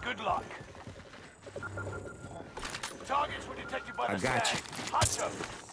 Good luck. Targets were detected by the I got stag. Hunt them.